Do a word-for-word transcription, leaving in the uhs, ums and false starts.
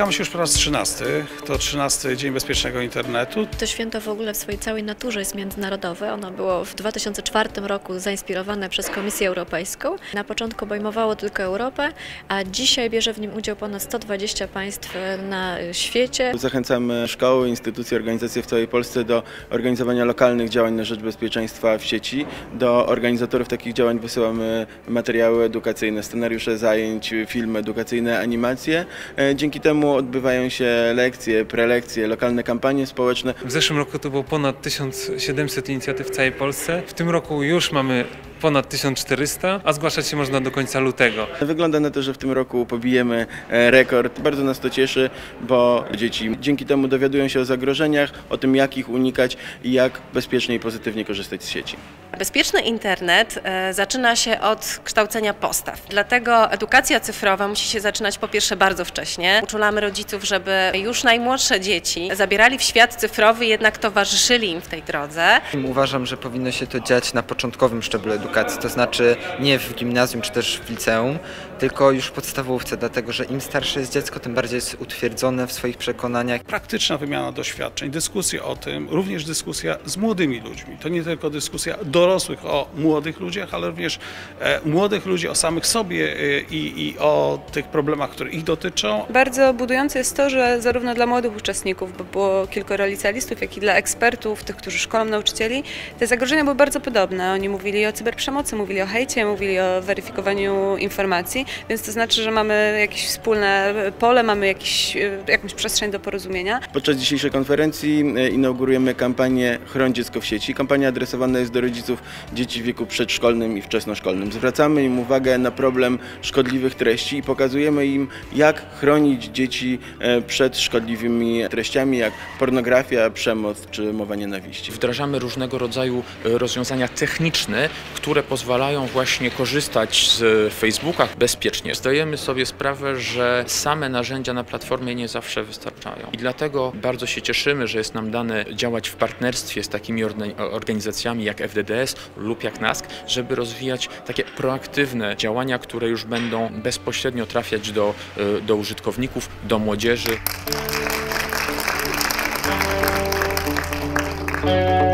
Spotykamy się już po raz trzynasty. To trzynasty Dzień Bezpiecznego Internetu. To święto w ogóle w swojej całej naturze jest międzynarodowe. Ono było w dwa tysiące czwartym roku zainspirowane przez Komisję Europejską. Na początku obejmowało tylko Europę, a dzisiaj bierze w nim udział ponad sto dwadzieścia państw na świecie. Zachęcamy szkoły, instytucje, organizacje w całej Polsce do organizowania lokalnych działań na rzecz bezpieczeństwa w sieci. Do organizatorów takich działań wysyłamy materiały edukacyjne, scenariusze zajęć, filmy edukacyjne, animacje. Dzięki temu odbywają się lekcje, prelekcje, lokalne kampanie społeczne. W zeszłym roku to było ponad tysiąc siedemset inicjatyw w całej Polsce. W tym roku już mamy ponad tysiąc czterysta, a zgłaszać się można do końca lutego. Wygląda na to, że w tym roku pobijemy rekord. Bardzo nas to cieszy, bo dzieci dzięki temu dowiadują się o zagrożeniach, o tym, jak ich unikać i jak bezpiecznie i pozytywnie korzystać z sieci. Bezpieczny internet zaczyna się od kształcenia postaw. Dlatego edukacja cyfrowa musi się zaczynać po pierwsze bardzo wcześnie. Uczulamy rodziców, żeby już najmłodsze dzieci zabierali w świat cyfrowy, jednak towarzyszyli im w tej drodze. Uważam, że powinno się to dziać na początkowym szczeblu edukacji, to znaczy nie w gimnazjum czy też w liceum, tylko już w podstawówce, dlatego że im starsze jest dziecko, tym bardziej jest utwierdzone w swoich przekonaniach. Praktyczna wymiana doświadczeń, dyskusja o tym, również dyskusja z młodymi ludźmi. To nie tylko dyskusja dorosłych o młodych ludziach, ale również e, młodych ludzi o samych sobie e, i, i o tych problemach, które ich dotyczą. Bardzo budujące jest to, że zarówno dla młodych uczestników, bo było kilkoro licealistów, jak i dla ekspertów, tych, którzy szkolą nauczycieli, te zagrożenia były bardzo podobne. Oni mówili o cyberprzemocy, mówili o hejcie, mówili o weryfikowaniu informacji, więc to znaczy, że mamy jakieś wspólne pole, mamy jakiś, jakąś przestrzeń do porozumienia. Podczas dzisiejszej konferencji inaugurujemy kampanię Chroń dziecko w sieci. Kampania adresowana jest do rodziców dzieci w wieku przedszkolnym i wczesnoszkolnym. Zwracamy im uwagę na problem szkodliwych treści i pokazujemy im, jak chronić dzieci przed szkodliwymi treściami, jak pornografia, przemoc czy mowa nienawiści. Wdrażamy różnego rodzaju rozwiązania techniczne, które pozwalają właśnie korzystać z Facebooka bezpiecznie. Zdajemy sobie sprawę, że same narzędzia na platformie nie zawsze wystarczają. I dlatego bardzo się cieszymy, że jest nam dane działać w partnerstwie z takimi organizacjami jak F D D S lub jak N A S K, żeby rozwijać takie proaktywne działania, które już będą bezpośrednio trafiać do, do użytkowników, do młodzieży.